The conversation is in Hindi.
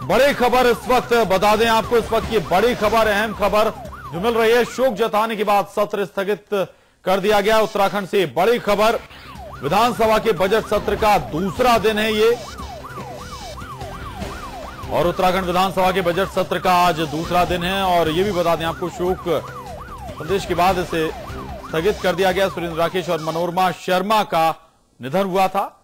बड़ी खबर इस वक्त बता दें आपको, इस वक्त की बड़ी खबर, अहम खबर जो मिल रही है। शोक जताने के बाद सत्र स्थगित कर दिया गया। उत्तराखंड से बड़ी खबर, विधानसभा के बजट सत्र का दूसरा दिन है ये, और उत्तराखंड विधानसभा के बजट सत्र का आज दूसरा दिन है। और ये भी बता दें आपको, शोक संदेश के बाद इसे स्थगित कर दिया गया। सुरेंद्र राकेश और मनोरमा शर्मा का निधन हुआ था।